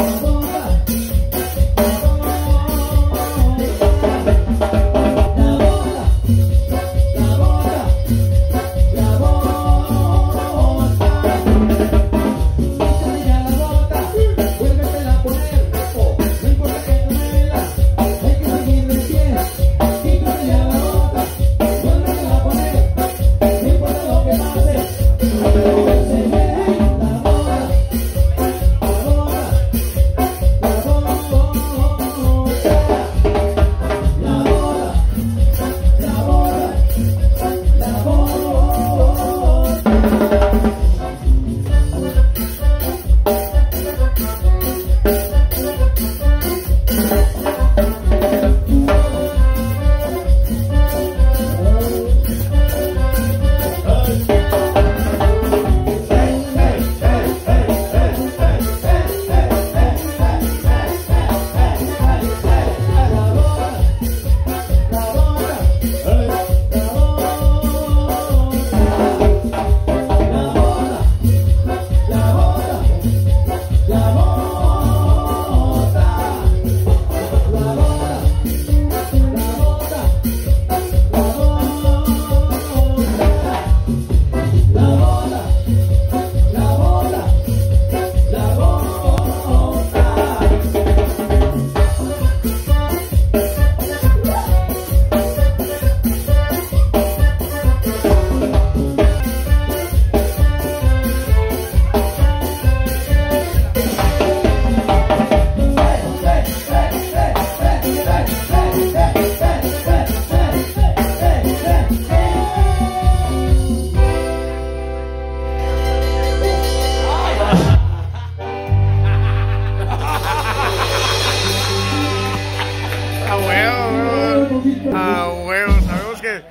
Sabemos que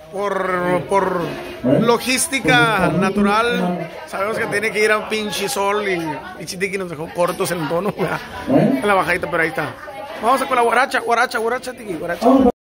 por logística natural, sabemos que tiene que ir a un pinche sol y Chitiki nos dejó cortos el tono en la bajadita, pero ahí está. Vamos a con la guaracha, Tiki, guaracha.